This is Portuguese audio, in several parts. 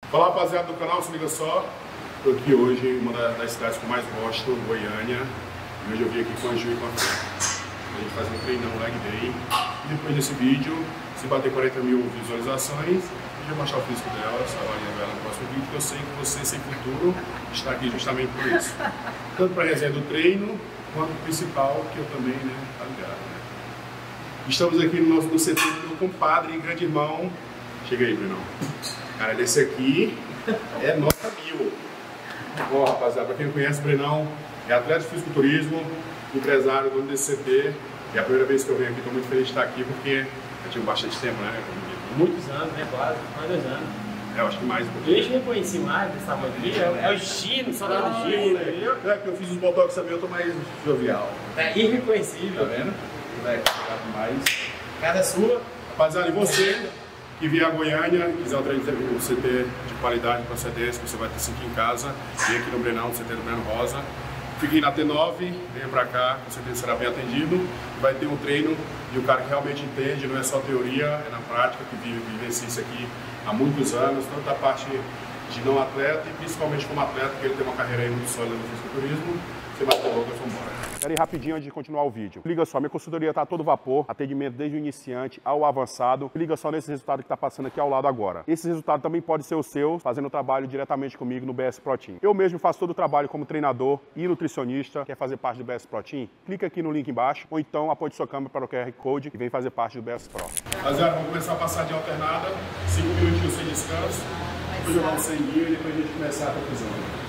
Fala, rapaziada do canal, se liga só. Estou aqui hoje em uma das cidades que eu mais gosto, Goiânia. E hoje eu vim aqui com a Ju e com a Fê. A gente faz um treinão leg day. E depois desse vídeo, se bater 40 mil visualizações, eu vou mostrar o físico dela, avaliando ela no próximo vídeo, porque eu sei que você, sem futuro, está aqui justamente por isso. Tanto para a resenha do treino, quanto o principal, que eu também, né, tá ligado, né? Estamos aqui no nosso CT do meu compadre e grande irmão. Chega aí, Brunão. Cara, esse aqui é nota 1000. Ó, rapaziada, pra quem não conhece, o Brenão é atleta de fisiculturismo, empresário, dono desse CT. É a primeira vez que eu venho aqui, estou muito feliz de estar aqui, porque eu tive bastante tempo, né? Muitos anos, né? Quase, mais 2 anos. É, eu acho que mais um pouquinho. Eu te reconheci mais desse tamanho aqui, é o Chino, só dá no Chino, entendeu? É, porque eu fiz os botox também, eu tô mais jovial. É irreconhecível. Tá vendo? Vai chegar mais. Cada sua. Rapaziada, e você que vier a Goiânia, quiser um treino de CT de qualidade, procedência, você vai ter 5 em casa, vem aqui no Brenão, no CT do Breno Rosa. Fiquem na T9, venha pra cá, com certeza será bem atendido. Vai ter um treino de um cara que realmente entende, não é só teoria, é na prática, que vivencia isso aqui há muitos anos, tanto da parte de não atleta e principalmente como atleta, que ele tem uma carreira aí muito sólida no fisiculturismo. Sem mais delongas, vamos embora. Quero ir rapidinho antes de continuar o vídeo. Liga só, minha consultoria está a todo vapor, atendimento desde o iniciante ao avançado. Liga só nesse resultado que está passando aqui ao lado agora. Esse resultado também pode ser o seu, fazendo o trabalho diretamente comigo no BS Pro Team. Eu mesmo faço todo o trabalho como treinador e nutricionista. Quer fazer parte do BS Pro Team? Clica aqui no link embaixo, ou então aponte sua câmera para o QR Code e vem fazer parte do BS Pro. Rapaziada, vamos começar a passadinha alternada, 5 minutinhos sem descanso, depois jogar um sanguinho e depois a gente começar a conclusão.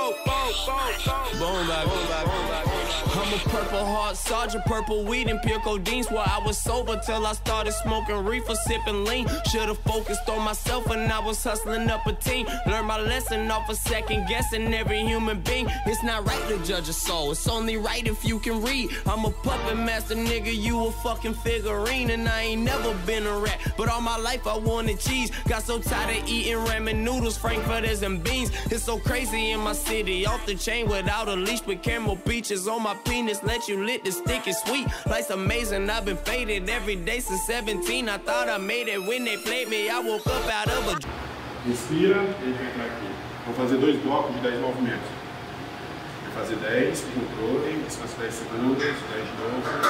I'm a purple heart sergeant, purple weed and pure codeine. Swore I was sober till I started smoking reefer, sipping lean. Should've focused on myself when I was hustling up a team. Learned my lesson off of second guessing every human being. It's not right to judge a soul, it's only right if you can read. I'm a puppet master, nigga, you a fucking figurine. And I ain't never been a rat, but all my life I wanted cheese. Got so tired of eating ramen noodles, frankfurters and beans. It's so crazy in my city, off the chain without a leash, with camel beaches on my penis. Let you lit the stick is sweet. Life's amazing, I've been faded every day since 17. I thought I made it when they played me. I woke up out of a... Respira e a gente vai entrar aqui. Vou fazer 2 blocos de 10 movimentos. Vou fazer 10, controle, descanso 10 segundos, 10 de novo.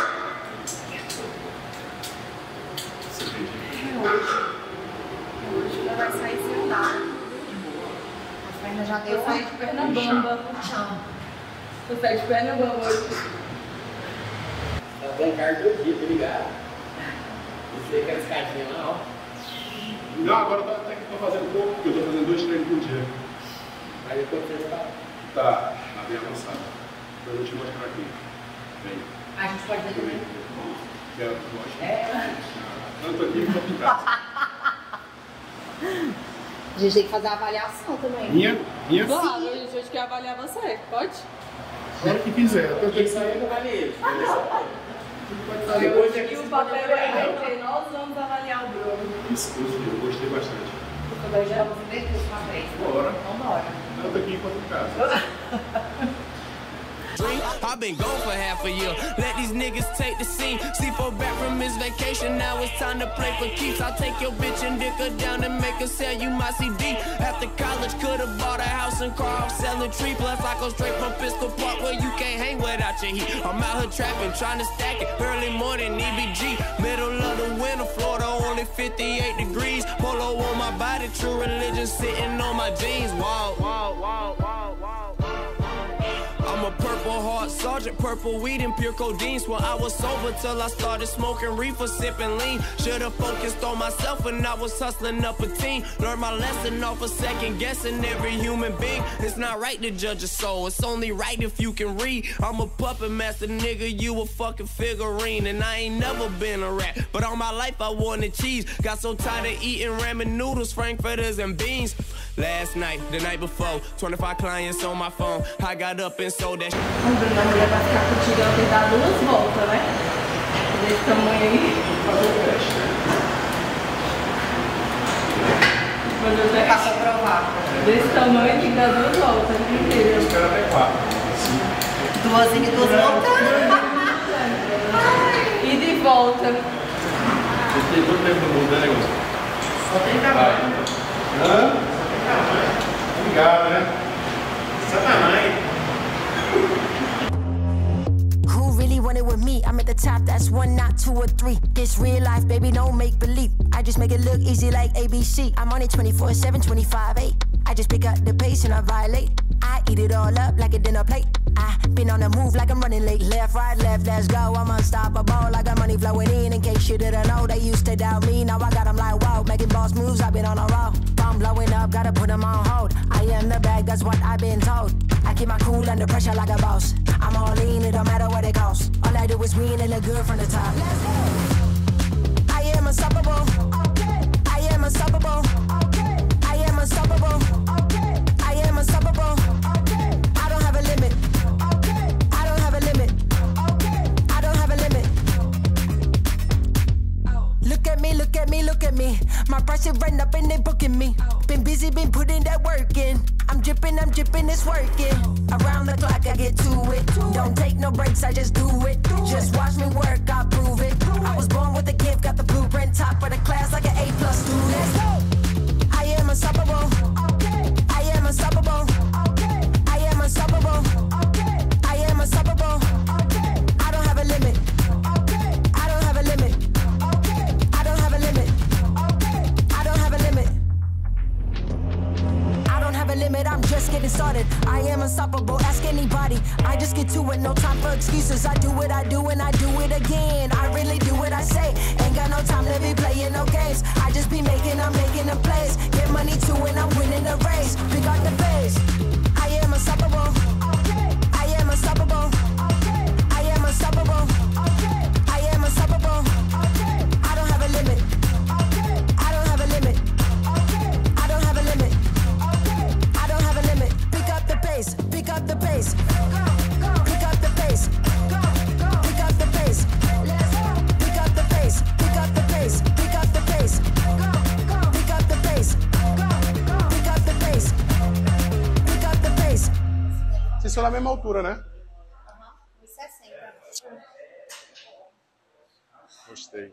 Hoje ela vai sair sem andar. A perna já deu. Eu saí de perna bamba. Eu saí de perna bamba hoje. Tá dando carro todo dia, tá ligado? Você quer escadinha lá, ó. Não, agora até que estou fazendo pouco, porque eu estou fazendo 2 treinos por dia. Aí depois você tá... Tá bem avançado. Então eu vou te mostrar aqui. Vem. A gente pode ver também. Quero, gosto. É. Tanto aqui quanto em casa. A gente tem que fazer a avaliação também. Minha? Claro, a gente quer avaliar você, pode? A hora que quiser. Eu tenho Isso aí eu não vale ele. Depois aqui o papel é entre nós vamos avaliar o Bruno. Isso, eu gostei bastante. Nós já vamos ver os papéis. Bora. Vambora. Tanto aqui quanto em casa. I've been gone for half a year. Let these niggas take the scene. C4 back from his vacation. Now it's time to play for keeps. I'll take your bitch and dick her down and make her sell you my CD. After college, could've bought a house and car off selling tree. Plus, I go straight from Pistol Park where you can't hang without your heat. I'm out here trapping, trying to stack it. Early morning, EBG. Middle of the winter, Florida, only 58 degrees. Polo on my body, true religion sitting on my jeans. Wow, wow, wow, wow, wow. I'm a purple heart sergeant, purple weed and pure codeine. Swore I was sober till I started smoking reefer, sipping lean. Should've focused on myself when I was hustling up a team. Learned my lesson off of second guessing every human being. It's not right to judge a soul, it's only right if you can read. I'm a puppet master, nigga, you a fucking figurine. And I ain't never been a rat, but all my life I wanted cheese. Got so tired of eating ramen noodles, frankfurters and beans. Last night, the night before, 25 clients on my phone. I got up and sold that. O Bruno, a mulher vai ficar contigo, ela tem que dar 2 voltas, né? Desse tamanho aí. Fazer o teste, né? Fazer o teste. Passa a provar. Desse tamanho tem que dar 2 voltas, entendeu? Eu espero até 4. 2 e 2 voltas. E de volta. Você tem todo tempo do mundo, né, negócio? Só tem trabalho. Hã? top, that's 1, not 2 or 3. This real life, baby, don't make believe. I just make it look easy like ABC. I'm on it 24/7, 25/8. I just pick up the pace and I violate. I eat it all up like a dinner plate. I been on the move like I'm running late. Left, right, left, let's go. I'm unstoppable. I got money flowing in case you didn't know. They used to doubt me, now I got them like wow. Making boss moves, I've been on a roll. I'm blowing up, gotta put them on hold. I am the bag, that's what I've been told. I keep my cool under pressure like a boss. I'm all in, it don't matter what it costs. All I do is win and look good from the top. Let's go. I am unstoppable. Okay. I am unstoppable. Okay. I am unstoppable. Okay. I am unstoppable. Okay. I don't have a limit. Okay. I don't have a limit. Okay. I don't have a limit. Look at me, look at me, look at me. My price is right up and they booking me. Been busy, been putting that work in. I'm dripping, it's working. Around the clock, I get to it. Don't take no breaks, I just do it. Just watch me work, I prove it. I was born with a gift, got the blueprint, top of the class like an A+ student. Let's go. I am unstoppable. Okay. I am unstoppable. Okay. I am unstoppable. Okay. I am unstoppable. Okay. I don't have a limit. Okay. I don't have a limit. Okay. I don't have a limit. Okay. I don't have a limit. I don't have a limit, I'm just getting started. I am unstoppable, ask anybody. I just get to it, no time for excuses. I do what I do and I do it again. I really do what I say. Ain't got no time to be playing no games. I just be making, I'm making the plays. Get money too and I'm winning the race. Pick out the base. I am unstoppable. Okay. I am unstoppable. Okay. I am unstoppable. Okay. I am unstoppable. Okay. I don't have a limit. Okay. I don't have a limit. Okay. I don't have a limit. Okay. I don't have a limit. Pick up the pace. Pick up the pace. Go, go. Pick up the pace. Go, go. Pick up the pace. Let's go. Pick up the pace. Pick up the pace. Pick up the pace. Go, go. Pick up the pace. Go, go. Pick up the pace. Pick up the pace. Vocês são da mesma altura, né? 1,60. Gostei.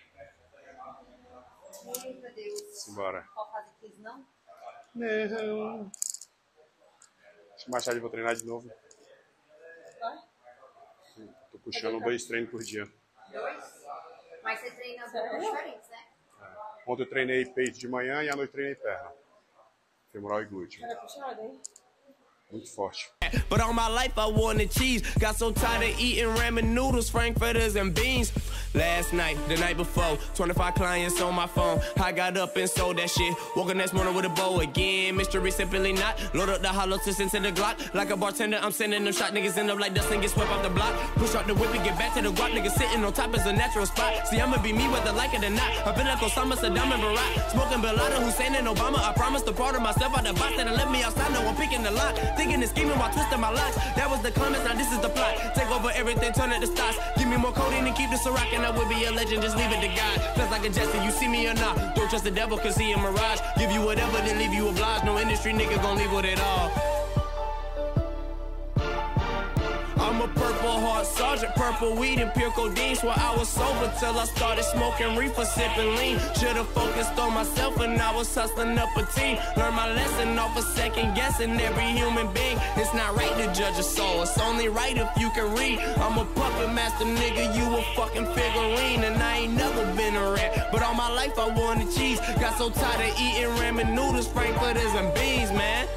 Meu Deus. Simbora. Pode fazer quiz, não? Não. Mais tarde eu vou treinar de novo. Vai? Tô puxando 2 treinos por dia. 2? Mas você treina as coisas diferentes, né? Ontem eu treinei peito de manhã e à noite treinei perna. Femoral e glúteo. Era puxado, hein? Muito forte. But all my life I wanted cheese. Got so tired of eating ramen noodles, frankfurters and beans. Last night, the night before, 25 clients on my phone. I got up and sold that shit. Woke up next morning with a bow again. Mystery simply not. Load up the hollow tips into the Glock. Like a bartender, I'm sending them shot. Niggas end up like dust and get swept off the block. Push out the whip and get back to the guap. Niggas sitting on top is a natural spot. See, I'ma be me whether like it or not. I've been like Osama, Saddam, and Barack. Smoking Bin Laden, Hussein, and Obama. I promised to part of myself out the box that left me outside. No one picking the lock. Thinking and scheming while twisting my locks. That was the comments, now this is the plot. Take over everything, turn it to stocks. Give me more codeine and keep this a rock, and I will be a legend, just leave it to God. Feels like a jester, you see me or not. Don't trust the devil, cause he a mirage. Give you whatever, then leave you obliged. No industry nigga gon' leave with it all. I'm a purple heart sergeant, purple weed and pure codeine. Swear I was sober till I started smoking reefer, sipping lean. Should've focused on myself and I was hustling up a team. Learn my lesson off of second guessing every human being. It's not right to judge a soul, it's only right if you can read. I'm a puppet master nigga, you a fucking figurine. And I ain't never been a rat, but all my life I wanted cheese. Got so tired of eating ramen noodles, frankfurters and beans, man.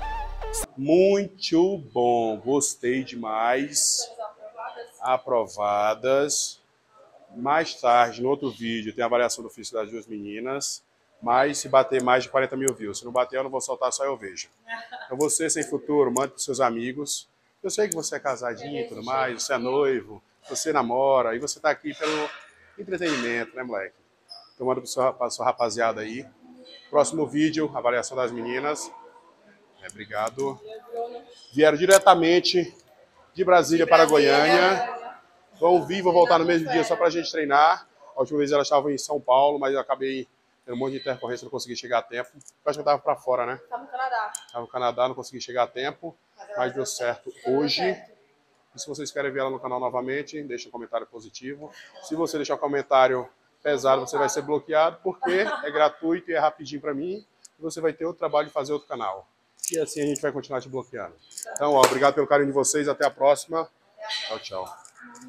Muito bom, gostei demais. Aprovadas. Mais tarde, no outro vídeo, tem a avaliação do físico das duas meninas. Mas se bater mais de 40 mil views, se não bater eu não vou soltar, só eu vejo. Então você sem futuro, mande para os seus amigos. Eu sei que você é casadinho e tudo mais, você é noivo, você namora, e você tá aqui pelo entretenimento, né, moleque? Então manda para sua rapaziada aí. Próximo vídeo, avaliação das meninas. Obrigado. Vieram diretamente de Brasília para Goiânia. Vão vir, vou voltar no mesmo dia só para a gente treinar. A última vez elas estavam em São Paulo, mas eu acabei tendo um monte de intercorrência, não consegui chegar a tempo. Eu acho que eu estava para fora, né? Tava no Canadá. Estava no Canadá, não consegui chegar a tempo, mas deu certo hoje. E se vocês querem ver ela no canal novamente, deixa um comentário positivo. Se você deixar um comentário pesado, você vai ser bloqueado, porque é gratuito e é rapidinho para mim. E você vai ter outro trabalho de fazer outro canal. E assim a gente vai continuar te bloqueando. Então, ó, obrigado pelo carinho de vocês. Até a próxima. Tchau, tchau.